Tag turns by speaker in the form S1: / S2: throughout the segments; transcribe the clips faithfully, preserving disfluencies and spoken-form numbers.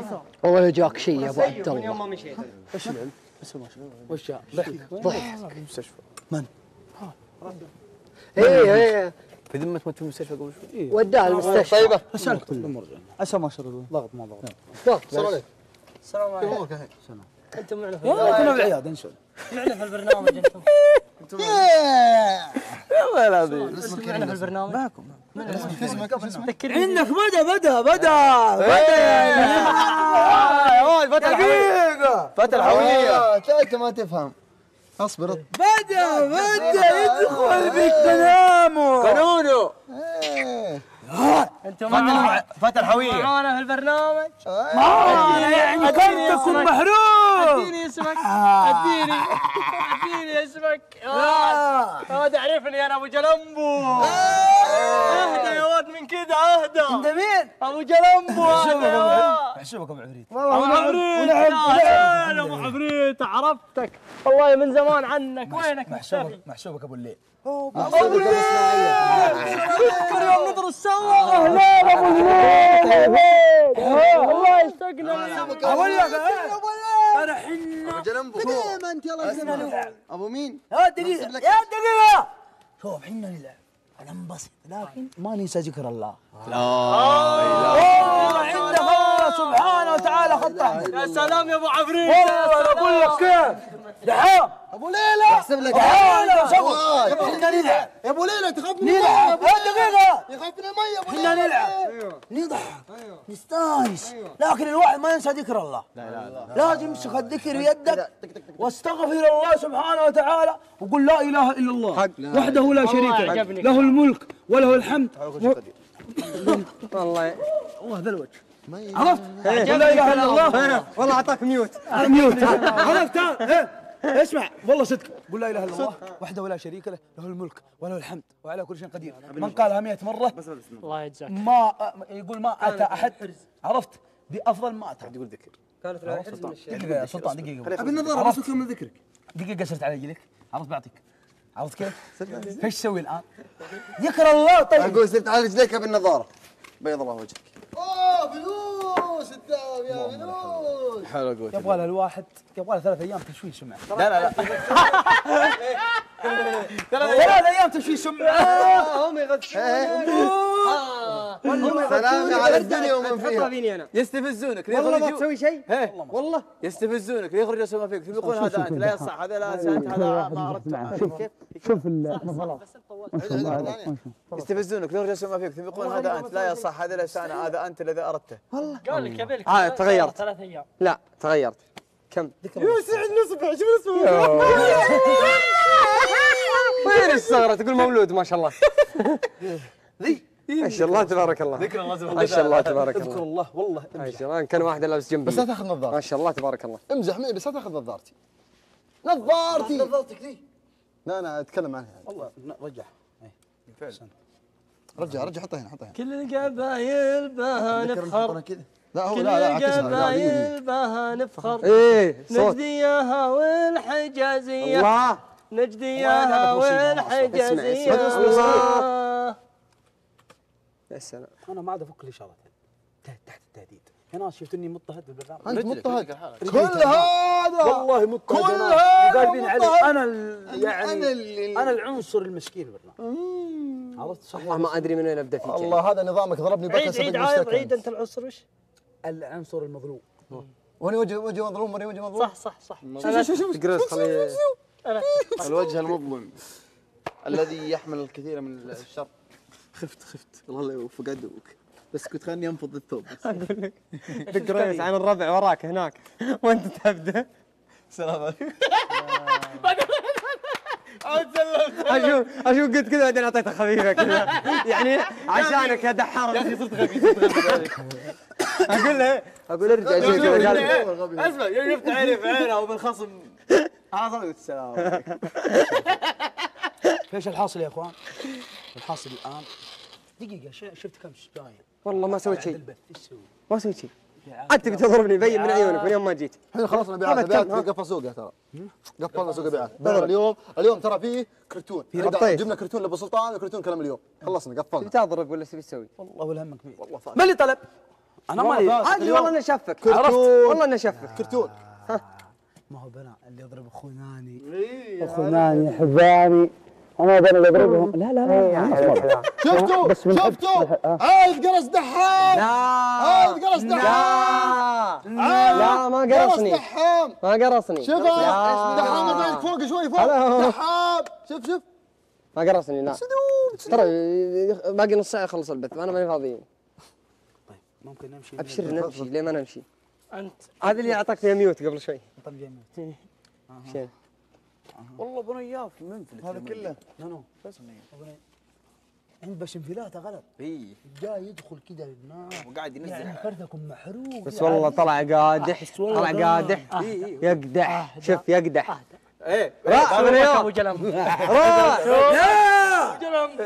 S1: والله جاك شيء يا ابو عبد الله.
S2: يوم ما مشيت
S3: ايش العلم؟ بس ما شاء الله وش جاء؟
S1: ضحك ضحك
S3: في المستشفى. من؟
S1: ايه ايه
S3: في ذمة مت في المستشفى قبل شوي؟
S1: وداه المستشفى.
S4: طيبه
S3: اسالك كل مرة عسى ما شاء الله ضغط ما ضغط.
S1: ضغط.
S4: السلام عليكم.
S2: السلام عليكم.
S4: كيف امورك الحين؟
S2: انتم معنا في
S3: يلا كنا بالعياده نسولف.
S2: معنا في البرنامج انتم.
S3: والله العظيم
S4: اسمك
S2: معنا في البرنامج.
S3: معكم
S4: اسمك اسمك
S3: عندك بدا بدا بدا بدا
S4: يا فتى
S3: دقيقة فتى الحوية
S4: انت ما تفهم اصبر
S3: بدا بدا يدخل بكلامه قانونه
S2: انتم معنا
S3: فتى الحوية
S2: معنا في البرنامج.
S3: ما يعني كرتكم محروق
S2: اديني اسمك اديني اديني اسمك يا ولد اعرفني انا ابو جلمبو. اهدى يا ولد من كذا اهدى.
S3: انت مين؟
S2: ابو جلمبو هذا.
S3: محسوبك ابو عفريت
S2: ابو عفريت يا ابو عفريت عرفتك والله من زمان عنك. وينك مختفي؟
S3: محسوبك محسوبك ابو الليل
S2: تذكر يوم ندرس سوا. اهلا ابو الليل والله اشتقنا.
S3: اقول لك انا حنا
S4: ابو جلمبو
S3: ما انت يلا
S4: ابو مين؟
S3: يا دقيقة يا دقيقة شوف حنا نلعب ننبسط لكن ما ننسى ذكر الله. لا والله عند الله سبحانه وتعالى خط احمر.
S2: يا سلام يا ابو عفريت.
S3: والله انا اقول لك كيف دحام
S4: ابو ليلى احسب لك
S3: دحام لو سوى حنا نلعب
S4: يا ابو ليلى تخاف من
S3: نلعب يا دقيقة
S4: يخاف من المي يا ابو
S3: حنا نلعب نضحك نستانس لكن الواحد ما ينسى ذكر الله. لا لا لا لازم يمسك الذكر بيدك واستغفر الله سبحانه وتعالى وقل لا اله الا الله وحده لا شريك له له الملك وله الحمد.
S2: والله
S3: والله ذا الوجه عرفت؟ قل لا اله الا الله.
S2: والله اعطاك ميوت
S3: ميوت عرفت؟ ايه اسمع والله صدق قل لا اله الا الله وحده لا شريك له له الملك وله الحمد وعلى كل شيء قدير. من قالها مئة مرة
S2: الله يجزاك.
S3: ما يقول ما اتى احد عرفت بافضل ما اتى.
S4: يقول ذكر
S2: كانت له حرز من الشيء.
S3: دقيقة يا سلطان دقيقة
S4: ابي النظاره بس كمل ذكرك.
S3: دقيقة قصرت على رجلك عرفت بعطيك عرفت كيف؟ ايش تسوي الان؟ ذكر الله. طيب
S4: اقول صرت على رجليك بالنظاره بيض الله وجهك. اوه فلوس الدهب يا فلوس. حلو قوي.
S3: يبغى لها الواحد يبغى لها ثلاث ايام تشويش سمعة. لا لا لا ثلاث ايام تشويش سمعة.
S2: هم يغثون.
S4: سلام على الدنيا ومن
S2: حطها
S4: فيها.
S2: فيني انا.
S3: يستفزونك
S2: والله ما تسوي شيء.
S3: والله يستفزونك ليخرج اسمه ما فيك يقول هذا انت لا يصح هذا لا انت هذا ما اردت. كيف؟
S1: شوف المظلات
S3: يستفزونك ليخرج اسمه ما فيك ثم يقول هذا انت لا يصح هذا ليس انا هذا انت الذي اردته.
S2: والله قال لك يبي لك
S1: آه، تغيرت.
S2: ثلاث ايام.
S1: لا تغيرت. كم؟
S2: يوسع نصبع شو اسمه؟
S1: وين الصغرى تقول مولود ما شاء الله.
S3: ذي
S1: ما شاء الله تبارك الله.
S3: ذكر الله سبحانه
S1: ما شاء الله تبارك
S3: اذكر
S1: الله.
S3: الله والله
S1: ما شاء الله كان واحد لابس جنبي.
S4: بس لا تاخذ
S1: ما
S4: نظارتي.
S1: شاء الله تبارك الله.
S4: امزح معي بس لا تاخذ نظارتي. نظارتي.
S3: نظرتك ذي
S4: لا انا اتكلم عنها.
S3: والله رجع فعلا
S4: رجع رجع حطها هنا حطها هنا.
S2: كل القبايل بها نفخر.
S4: لا هو
S2: كل
S4: لا لا عكسها.
S2: القبايل بها نفخر.
S1: ايه صوت
S2: نجديها والحجازية.
S1: الله.
S2: نجديها والحجازية.
S1: الله. يا سلام.
S3: انا ما عاد افك الاشارات تحت التهديد. يا ناس شفت اني مضطهد بالبرنامج.
S4: انت مضطهد. كل هذا
S3: والله مضطهد.
S4: كل هذا
S3: قالبين علي
S4: مضطهد.
S3: انا ال- يعني
S4: أنا ال-
S3: انا العنصر المسكين بالبرنامج. عرفت صح؟
S1: والله ما ادري من وين ابدا فيك.
S4: الله هذا نظامك ضربني بكسر.
S2: عيد عيد عايض عيد انت العنصر وش؟
S3: العنصر المظلوم.
S4: وانا وجه وجه مظلوم وانا وجه مظلوم.
S2: صح صح صح.
S4: شوف شوف شوف
S1: تقرص خليه.
S5: الوجه المظلم الذي يحمل الكثير من الشر.
S4: خفت خفت الله لا يوفق عدوك بس كنت خلني انفض الثوب.
S1: اقول لك تقرص عن الربع وراك هناك وانت تبدا.
S4: السلام عليكم.
S1: اشوف اشوف قلت كذا بعدين اعطيتها خفيفه كذا يعني عشانك يا دحار. يا اخي صرت غبي صرت غبي. اقول له اقول ارجع شوي كذا قال
S3: اسمع يوم شفت عيني في عينه وبالخصم حاصل السلام عليكم. ايش الحاصل يا اخوان؟ الحاصل الان دقيقه شفت كم باين.
S1: والله ما سويت شيء.
S3: البث ايش تسوي؟
S1: ما سويت شيء. انت تبي تضربني بين من عيونك من يوم ما جيت.
S4: احنا خلصنا بيعات بيعات قفل سوقه ترى. قفلنا سوق بيعات. بدر اليوم اليوم ترى فيه كرتون.
S1: ربطيت.
S4: جبنا كرتون لابو سلطان وكرتون كلام اليوم. خلصنا
S1: تبي
S4: قفلنا.
S1: تضرب ولا تبي تسوي؟
S3: والله ولا همك بيه.
S4: والله
S3: ما اللي طلب؟ انا مالي
S1: عادي والله اني اشفك.
S3: عرفت
S1: والله اني اشفك.
S4: كرتون.
S3: ما هو بنا اللي يضرب اخواناني اخواناني حباني انا بنا اللي اضربهم. لا لا لا
S4: شفتوا شفتوا عايد قرص دحام.
S1: لا
S4: عايد قرص دحام.
S1: لا لا ما قرصني.
S4: قرص دحام.
S1: ما قرصني.
S4: شوف دحام بعدك فوق شوي فوق. دحام شوف شوف
S1: ما قرصني. لا ترى باقي نص ساعه يخلص البث انا ماني فاضي.
S3: طيب ممكن نمشي.
S1: ابشر نمشي. ليه ما نمشي؟
S2: انت
S1: هذا اللي اعطاك فيها ميوت قبل شوي.
S3: طب جميل.
S1: شين
S3: والله بنا اياه في منفلت
S4: هذا كله.
S3: لا نو بس عند باش انفلاته غلط. اي جاي يدخل كذا النار
S5: وقاعد ينزل
S3: يعني فردكم محروق.
S1: بس والله طلع قادح. طلع قادح يقدح. شوف يقدح.
S5: ايه
S1: راح
S2: ابو جلم.
S1: راح
S2: ابو جلم.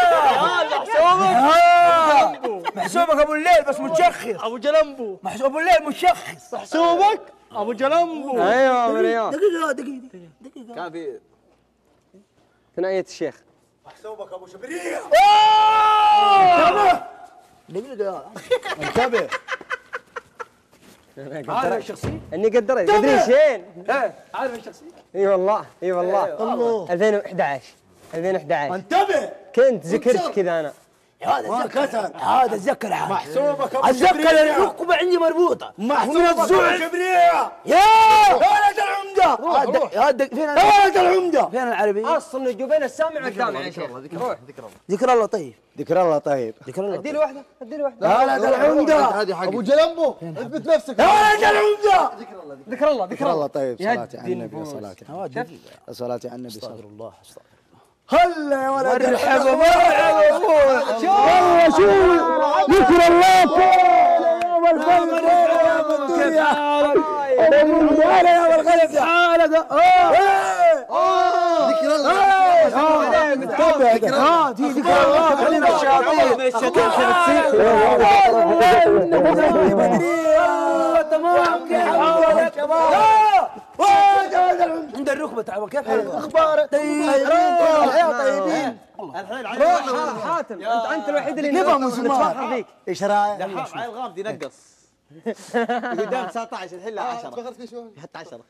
S2: محسوبك
S3: محسوبك ابو الليل بس متشخص.
S2: ابو جلمبو.
S3: محسوب ابو الليل متشخص.
S2: محسوبك ابو جلمبو.
S1: ايوه من اليوم.
S3: دقيقة دقيقة دقيقة.
S5: كان في
S1: ثنائية الشيخ.
S4: محسوبك ابو شبريه.
S3: انتبه دقيقة
S4: انتبه.
S3: عارف الشخصية؟
S1: اني قدرت قدرين شين.
S3: عارف الشخصية؟
S1: اي والله اي والله. ألفين وأحد عشر ألفين وأحد عشر
S4: انتبه.
S1: كنت ذكرت كذا انا.
S3: هذا اتذكر هذا اتذكر حاجة
S4: محسوبك ابو
S3: اتذكر
S4: شبريه.
S3: الركبة عندي مربوطة.
S4: محسوبك ابو شبريه.
S3: يا ولد العمدة. هذا هذا فين يا ولد العمدة؟ فين العربية؟
S1: اصلا جوبين السامع قدامي يا شيخ. روح
S3: ذكر الله طيب.
S4: ذكر الله طيب.
S3: ذكر الله
S1: ادي له واحده ادي له واحده.
S3: يا ولد العمدة.
S5: هذه حق
S4: ابو جلمبو اثبت نفسك.
S3: يا ولد العمدة.
S1: ذكر الله
S4: ذكر الله طيب.
S1: يا
S4: صلاتي على النبي
S1: النفوس.
S4: صلاتي
S3: شوف
S4: صلاتي على النبي.
S3: استغفر الله استغفر
S4: هلا يا ولد.
S3: مرحبا مرحبا والله شوف ذكر الله يا والخلف يا بالدنيا هلا يا والخلف يا حالك.
S4: ذكر الله.
S3: ذكر الله دي ذكر الله خلينا الشياطين تمام. كيف حالك عند الركبة تعبان. كيف حالك اخبارك؟ طيبين يا طيبين.
S4: الحين
S1: روح حاتم انت انت الوحيد اللي نتفخر فيك.
S4: ايش رايك؟
S5: عيل غامض ينقص قدام تسعة عشر الحين لا عشرة حتى عشرة.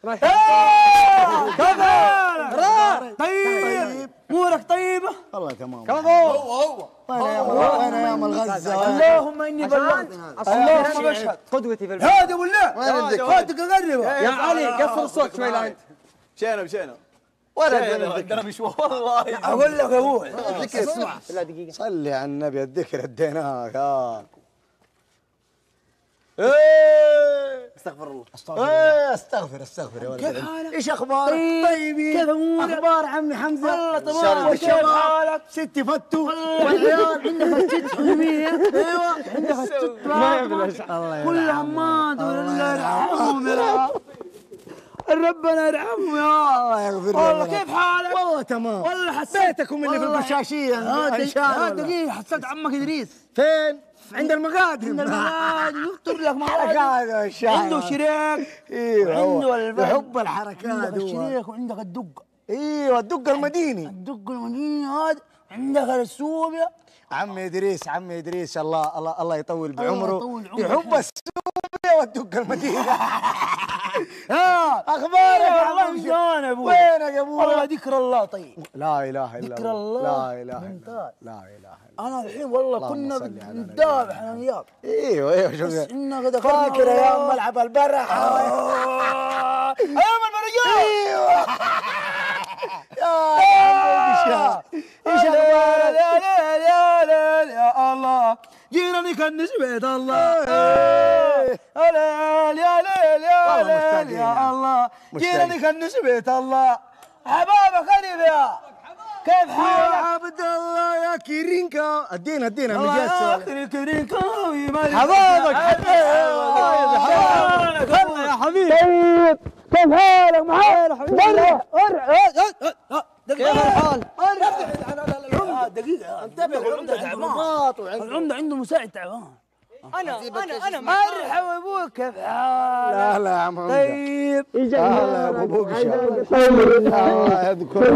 S3: طيب امورك طيبة؟
S4: والله تمام.
S1: كفو.
S4: وين ايام الغزه.
S3: اللهم اني بلغت. اللهم اشهد.
S1: قدوتي في الفيلم.
S3: هادي بالله
S4: وين الذكر؟
S3: هادك اقربه.
S1: يا علي قصر الصوت شوي لا انت.
S5: مشينا مشينا
S4: ولا
S5: درب شوي والله.
S3: اقول لك ابوي
S4: الذكر. اسمع
S1: لا دقيقه.
S4: صلي على النبي. الذكر اديناك. ها
S5: استغفر الله.
S4: ايه استغفر استغفر يا ولد.
S3: كيف حالك؟
S4: ايش اخبارك؟
S3: طيبين. كيف امورك؟
S4: اخبار عمي حمزه؟
S3: والله تمام.
S4: كيف حالك؟ ستي فتو
S3: والعيال عندك ست حلمية. ايوه عندك ست
S4: الله
S3: كل همات الله يرحمهم يا ربنا يرحمهم يا
S4: الله يغفر له.
S3: والله كيف حالك؟
S4: والله تمام.
S3: والله حسيت
S4: بيتكم اللي في البشاشيه.
S3: هذا دقيقة حسيت عمك ادريس
S4: فين؟ عند المقادم.
S3: عند المقاد يفطر لك مع
S4: حركات الشاي.
S3: عنده شريك.
S4: ايوه
S3: عنده البلد.
S4: يحب الحركات.
S3: عندك
S4: هو.
S3: الشريك وعندك الدق.
S4: ايوه الدق المديني.
S3: الدق المديني هذا عندك السوبيا.
S4: عمي ادريس عمي ادريس الله الله الله يطول بعمره.
S3: يطول عمره.
S4: يحب السوبيا والدق المديني. ها اخبارك يا
S3: والله
S4: عمي؟
S3: شلون يا ابوي؟
S4: وينك يا ابوي؟
S3: والله ذكر الله طيب.
S4: لا اله الا
S3: ذكر الله
S4: لا اله الا
S3: ممتاز.
S4: الله. لا اله الا
S3: انا الحين والله
S4: اللهم
S3: كنا
S4: صل على نبينا
S3: نتدابح انا وياك.
S4: ايوه ايوه
S3: بس
S4: شوف
S3: انك ذكرنا
S4: فاكر
S3: الله.
S4: ايام ملعب البرح.
S3: ايام المرجان.
S4: ايوه يا ايش اخبارك؟
S3: يا ليل يا ليل يا الله جينا نكنس بيت الله. يا ليل يا ليل يا ليل يا الله جينا نكنس بيت الله. حبابك قريب يا كيف
S4: يا
S3: حالك؟
S4: عبد الله يا كيرينكا. ادينا ادينا
S3: الله
S4: مجاز.
S3: يا كريكا
S4: حبابك
S3: هلا يا حبيبي. طيب كيف حالك؟ معانا حبيبي. دقيقة الحال. دقيقة انتبه العمدة تعبان. العمدة عنده مساعد تعبان.
S2: انا انا انا
S3: مرحبا ابوك كيف حالك؟
S4: لا لا يا عم حمزة.
S3: طيب
S4: هلا يا ابو بوقشة. الله يذكرك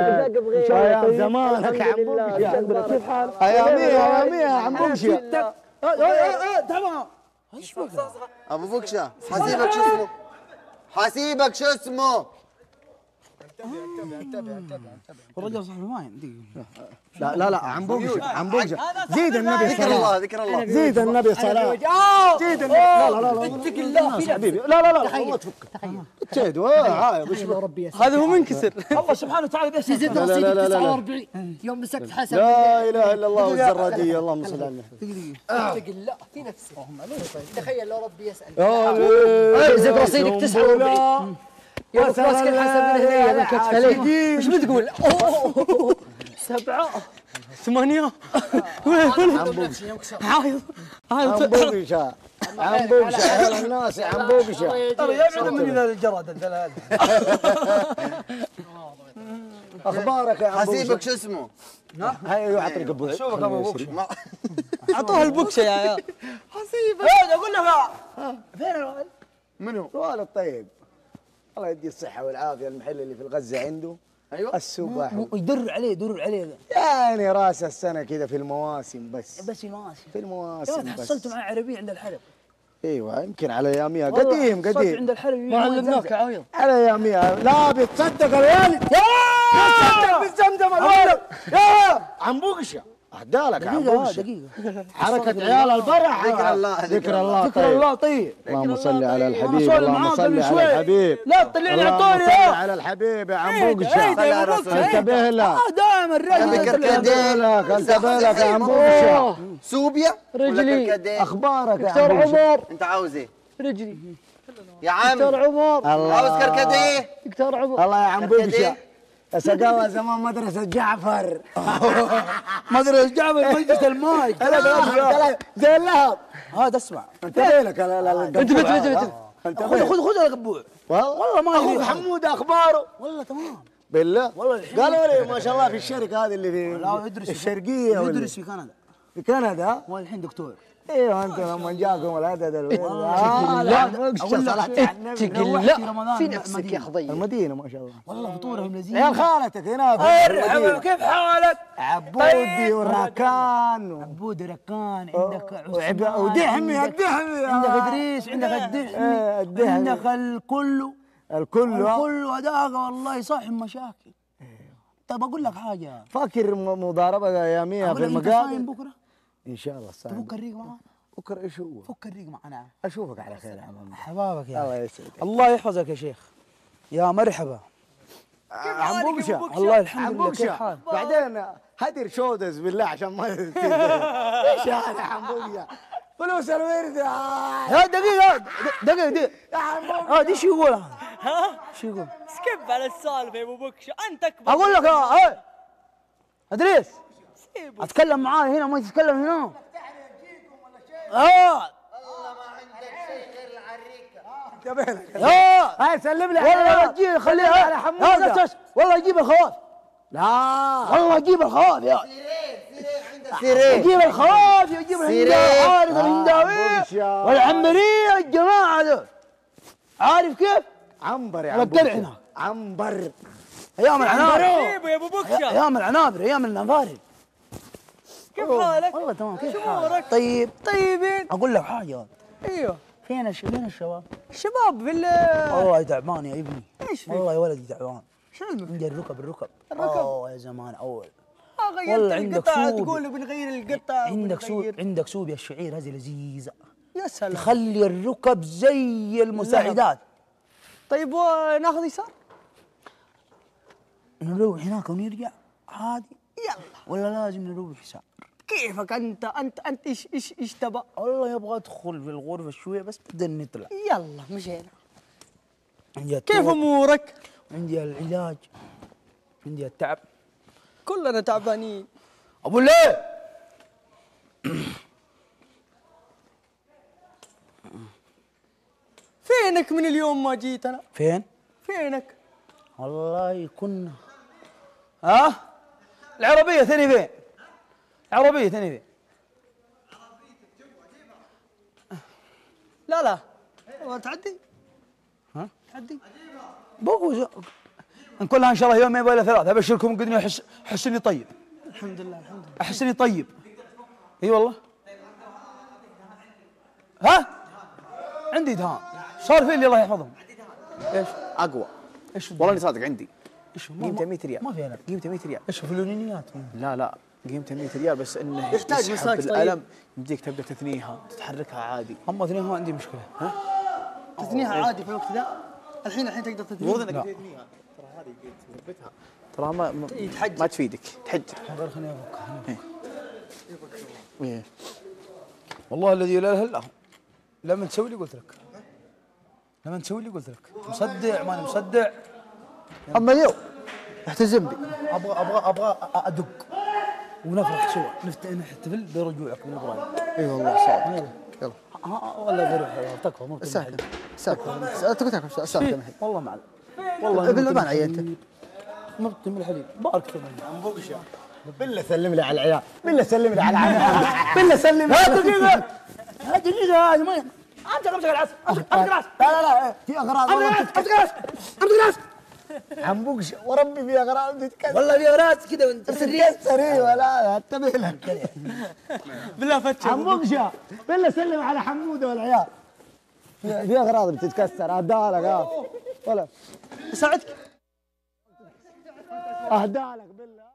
S4: بالخير. يا زمانك يا عم بوقشة.
S3: كيف حالك؟
S4: اياميها اياميها يا عم بوقشة.
S3: تمام. ايش بك؟
S4: ابو بكشه حسيبك شو اسمه؟ حسيبك شو اسمه؟
S3: الرجل صاحب الماين.
S1: لا لا لا عم بوقشه عم بوقشه زيد النبي
S4: ذكر الله ذكر الله.
S1: زيد النبي صلاة زيد النبي. لا لا لا اتق الله يا حبيبي. لا لا لا والله تفك زيد عايب ايش
S2: هذا هو منكسر.
S3: الله سبحانه وتعالى بيسعد.
S6: زيد رصيدك تسعة وأربعين يوم مسكت حسن.
S1: لا اله الا الله والزراديه اللهم صل على النبي.
S6: اتق الله في نفسك. تخيل لو ربي يسأل. زيد رصيدك تسعة وأربعين يوم ماسك الحسن من هنا من كتف عليك. ايش بتقول؟
S2: سبعة ثمانية
S1: عم بوقشه عم بوقشه عم بوقشه يا الناس عم بوقشه.
S3: ترى يبعد من ذا الجراد الدلال.
S1: اخبارك يا عم بوقشه؟
S4: حسيبك شو اسمه؟
S1: هاي يعطي قبول.
S3: شوفك ابو بوقشه.
S2: اعطوها البوكشه يا عيال.
S3: حسيبك اقول لك فين الولد؟
S1: منو؟ الولد طيب الله يديه الصحة والعافية. المحل اللي في الغزة عنده
S4: ايوه
S1: السباح
S3: يدر عليه يدر عليه ذا.
S1: يعني راس السنة كذا في المواسم بس.
S3: بس ماشي.
S1: في المواسم بس.
S3: حصلت مع عربي عند الحلب.
S1: ايوه يمكن على اياميها قديم قديم.
S3: عند الحلب
S2: ما علمناك عايض.
S1: على اياميها. لا بتصدق الوالد. يا تصدق بالزمزم الولد. يا عم بوقشه اهدالك عم بوقشه.
S3: دقيقة
S1: حركة عيال الفرح.
S4: ذكر الله
S1: ذكر الله
S3: ذكر الله طيب.
S1: اللهم صل على الحبيب.
S3: صل
S1: اللهم
S3: معاه
S1: صل
S3: قبل
S1: على
S3: شوي.
S1: الحبيب.
S3: لا تطلعني على
S1: اللهم
S3: طاري
S1: صل
S3: يا
S1: على الحبيب يا عم بوقشه.
S4: صل على رسول الله.
S1: انتبه لك
S3: دائما الرجل
S1: انتبه لك انتبه لك يا عم بوقشه.
S4: سوبيا ولا كركديه؟
S1: اخبارك يا
S2: دكتور
S1: عم بوقشه؟
S2: عمر
S4: انت عاوز ايه؟
S2: رجلي.
S4: يا عم
S2: دكتور عمر
S4: عاوز كركديه؟
S2: دكتور عمر
S1: الله يا عم بوقشه. سقاوة زمان مدرسة جعفر.
S3: مدرسة جعفر مجلس الماي.
S1: زي اللهب.
S3: هذا اسمع
S1: انتبه لك
S2: انتبه انتبه انتبه.
S3: خذ خذ خذ القبوع.
S1: والله ما اخوك حمود اخباره
S3: والله تمام.
S1: بالله
S3: والله الحين
S1: قالوا لي ما شاء الله في الشركة هذه اللي في
S3: لا يدرس
S1: الشرقية ولا
S3: يدرس في كندا.
S1: في كندا.
S3: هو الحين دكتور.
S1: ايوه انت لما جاكم العدد
S3: والله
S1: لا
S3: اقول لك
S2: اتق الله في نفسك يا خضير.
S1: المدينة ما شاء الله.
S3: والله فطورهم لذيذ.
S1: عيال خالتك هناك.
S3: مرحبا كيف حالك؟
S1: عبودي وراكان
S3: عبود ركان عندك
S1: وعب-
S3: عثمان
S1: ودحمي
S3: عندك-
S1: الدحمي
S3: عندك ادريس عندك الدحمي
S1: إيه، الدحمي.
S3: عندك الكل
S1: الكل
S3: الكل هذاك والله صاحب مشاكل. طيب اقول لك حاجه
S1: فاكر م- مضاربة اياميها في
S3: اقول لك انت
S1: المقابر.
S3: صايم بكره
S1: ان شاء الله صايم.
S3: تفك الريق معاه
S1: بكره ايش هو؟
S3: فك الريق معنا
S1: اشوفك على خير يا عم.
S3: حبابك يا
S1: الله يسعدك.
S3: الله يحفظك يا شيخ يا مرحبا.
S1: عم بوقشه.
S3: والله الحمد
S1: عم
S3: لله كيف
S1: بوقشه.
S3: حالك؟
S1: بعدين هدر شودز بالله عشان ما يصير. ايش هذا عم بوقشه؟ فلوس الورد يا
S3: يا دقيقة دقيقة دقيقة
S1: يا عم بوقشه.
S3: اه دي شو يقول هذا؟
S2: ها
S3: شو يقول؟
S2: سكيب على السالفه يا ابو بكشه انت اكبر.
S3: اقول لك اه ايه ادريس
S2: سيبه.
S3: اتكلم معاه هنا ما تتكلم هنا. اه
S1: انتبه لك.
S3: اه
S1: هاي سلم لي
S3: والله
S1: على
S3: تجيب خليها
S1: على حمودة.
S3: لا بس والله يجيب الخواف.
S1: لا
S3: والله يجيب الخواف يا
S4: سيرين
S3: يجيب الخواف يجيب
S4: سيرين.
S3: الهنداوي الهنداوي
S1: بوشة.
S3: والعنبريه الجماعه ذول. عارف كيف؟
S1: عنبر يا
S3: على
S1: عم
S3: الدرع
S1: بوقشه.
S3: هناك.
S1: عنبر.
S3: ايام العنابر
S2: سيبه يا ابو بكشه.
S3: ايام العنابر ايام النفاري.
S2: كيف حالك؟
S3: والله تمام كيف
S2: شو
S3: حالك؟
S2: امورك؟
S3: طيب
S2: طيبين.
S3: اقول لك حاجه
S2: ايوه
S3: فين الش... فين الشباب؟
S2: الشباب في ال
S3: والله تعبان يا ابني.
S2: ايش في؟
S3: والله يا ولدي تعبان.
S2: شو المهم؟
S3: عندي الركب الركب
S2: الركب؟
S3: اوه يا زمان اول.
S2: آه، غيرت
S3: والله عندك
S2: القطع
S3: سود.
S2: تقول بنغير القطع
S3: عندك سوب
S2: وبنغير.
S3: عندك سوب يا الشعير هذه لذيذه
S2: يا سلام.
S3: تخلي الركب زي المساعدات.
S2: طيب وناخذ يسار؟
S3: نروح هناك ونرجع عادي
S2: يلا.
S3: ولا لازم نروح يسار؟
S2: كيفك انت انت انت ايش ايش ايش تبى؟
S3: والله يبغى ادخل في الغرفه شويه بس بعدين نطلع.
S2: يلا مشينا.
S3: عندي
S2: كيف
S3: التوب،
S2: امورك؟
S3: عندي العلاج، عندي التعب.
S2: كلنا تعبانين.
S3: ابو ليه؟
S2: فينك من اليوم ما جيت انا؟
S3: فين؟
S2: فينك؟
S3: والله كنا ها؟ العربية ثاني فين؟ العربية ثاني فين؟
S2: لا لا تعدي؟
S3: ها؟
S2: تعدي؟
S3: بوكو ان كلها ان شاء الله يوم ما يبغى الا ثلاث ابشركم قدني احس احس اني طيب.
S2: الحمد لله الحمد لله.
S3: احس اني طيب. اي والله. ها؟ عندي دهان. صار في اللي الله يحفظهم. ايش؟
S5: اقوى.
S3: ايش؟
S5: والله اني صادق عندي.
S3: ايش؟
S5: قيمته مية ريال.
S3: ما في انا.
S5: قيمته مية ريال.
S3: ايش فلونيات؟
S5: لا لا قيمته مية ريال بس انه
S2: يحتاج
S5: يسحب
S2: مساج. طيب
S5: الالم يمديك تبدا تثنيها تتحركها عادي.
S3: اما اثنين ما عندي مشكله. ها؟
S2: تثنيها عادي في الوقت ذا. الحين الحين تقدر تثنيها.
S5: المفروض انك تثنيها ترى هذه تثبتها ترى ما ما,
S2: يتحجر.
S5: ما تفيدك تحجر.
S3: غير خليني افك.
S5: إيه.
S3: والله الذي لا اله الا هو. لما تسوي لي قلت لك. لما تسوي لي قلت لك. مصدع ماني مصدع.
S5: اما اليوم احتزم بي.
S3: ابغى ابغى ابغى ادق ونفرح سوا نفت- نحتفل برجوعك من ابراهيم.
S5: اي والله صعب. يلا
S3: ها ولا غير تكفى ممكن
S5: ساكن ساكن تقول تاكل ساكن الحين.
S3: والله معلم والله
S5: بالله ما عينت.
S3: مبطي من الحليب بارك فيك.
S2: انبوقشه.
S5: بالله سلم لي على العيال بالله سلم لي على العيال
S3: بالله سلم ها دقيقة ها دقيقة هذه ما انت امسك العصا امسك العصا لا لا لا في اغراض امسك العصا امسك العصا
S5: حنبوقش وربي في اغراض تتكسر
S3: والله في اغراض كذا وانت
S5: تتكسر اي ولا انتبه لك.
S2: بالله فتش.
S5: حنبوقشه بالله سلم على حموده والعيال. في في اغراض بتتكسر اهداها لك ها ولا
S2: ساعدك.
S5: اهداها لك بالله.